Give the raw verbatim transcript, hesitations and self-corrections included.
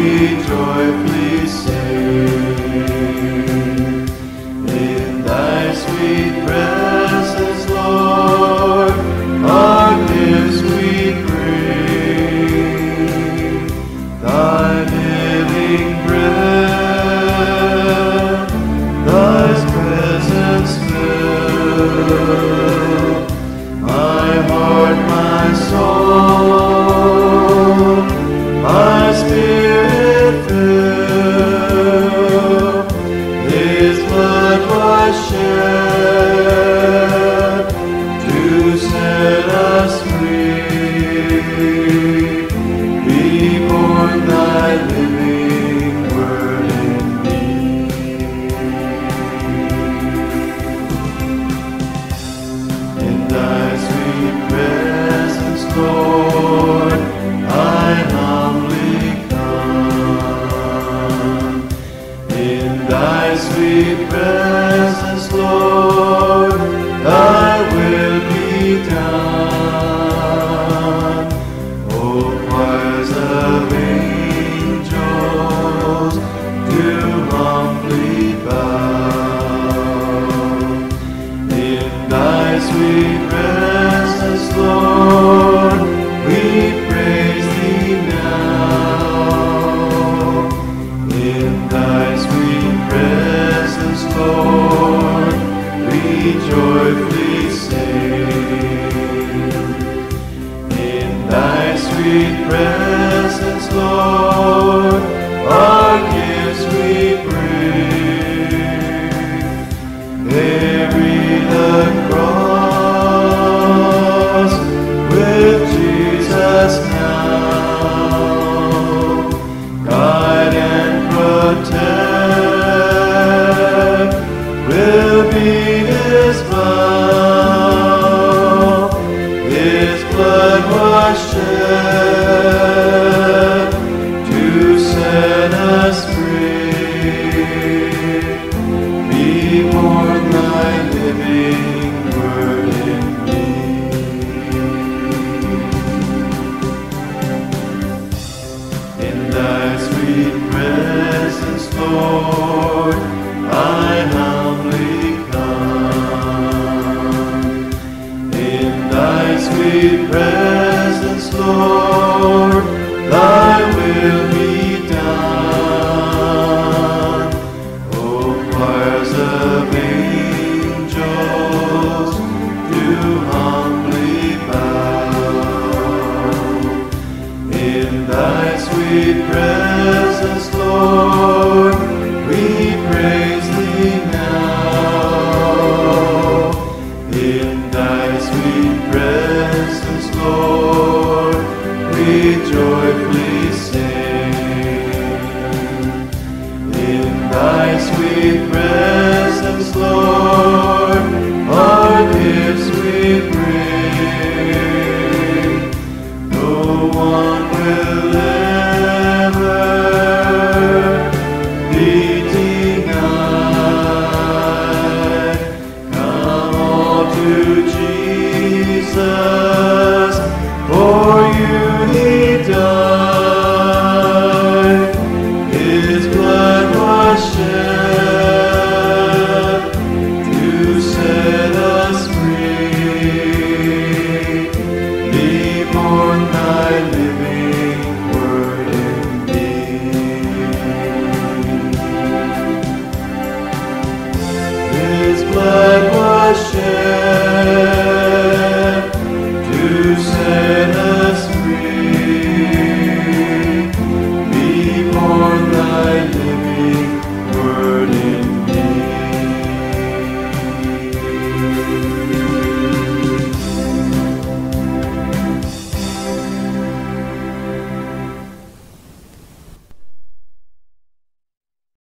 joyfully sing. In thy sweet presence, Lord, our gifts we bring. Thy living bread, thy presence fill my heart, my soul, my spirit fill. His blood was shed to set us free. Be born thy living word in me. In thy sweet presence, Lord, I humbly come. In thy sweet presence, Lord, thy will be done. Oh, choirs of angels do humbly bow. In thy sweet presence, Lord, we praise thee now. In thy sweet presence, Lord, we joyfully sing. In thy sweet presence, Lord, our gifts we bring. Carry the cross with Jesus now. Guide and protect will be his vow. His blood was shed to set us free. Be born thy living word in me. In thy sweet presence, Lord, I humbly come. In thy sweet presence, Lord, thy will be done. Oh, choirs of angels do humbly bow. In thy sweet presence, Lord, we praise thee now. In thy sweet presence, Lord, we joyfully sing. In thy sweet presence, Lord, our gifts we bring. No one will ever be denied. Come all to Jesus, for you he died. His blood was shed to set us free. Be born thy living word in me. His blood was shed